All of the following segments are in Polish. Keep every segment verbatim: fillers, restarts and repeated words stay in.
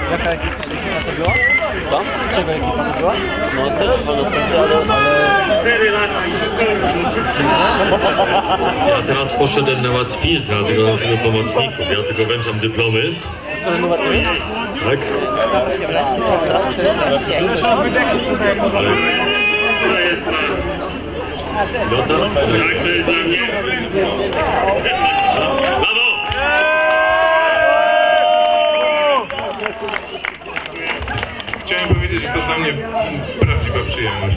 Jaka ekipa to była? Co? Czego ekipa to była? No też Woloscy, ale... ale... cztery lata i się kończy. Ja teraz poszedłem na łatwiznę, dlatego mam tylu pomocników. Ja tylko wręczam dyplomy. Który numer to jest? Tak? Ale... To jest dla... No to... Tak, to jest dla mnie. Brawo! Chciałem powiedzieć, że to dla mnie prawdziwa przyjemność.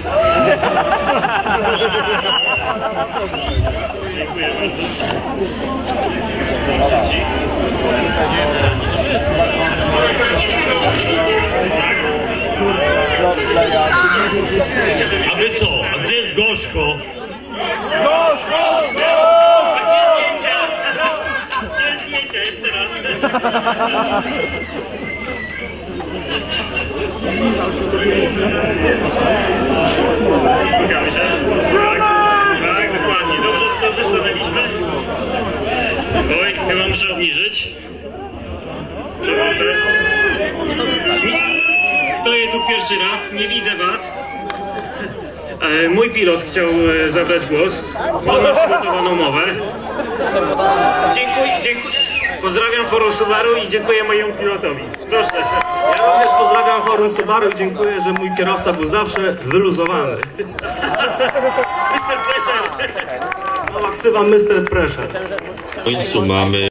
Dziękuję bardzo. A wy co? A gdzie jest Gorzko? Gdzie zdjęcia? Jeszcze raz. Szukamy się. Tak, tak, dokładnie. Dobrze, dobrze stanęliśmy. Oj, chyba muszę obniżyć. Przepraszam. Stoję tu pierwszy raz, nie widzę was. E, mój pilot chciał e, zabrać głos. On ma przygotowaną mowę. Dziękuję, dziękuję. Pozdrawiam Forum Subaru i dziękuję mojemu pilotowi. Proszę. Ja również pozdrawiam Forum Subaru i dziękuję, że mój kierowca był zawsze wyluzowany. mister Pressure. No, maksywam mister Pressure. W końcu mamy...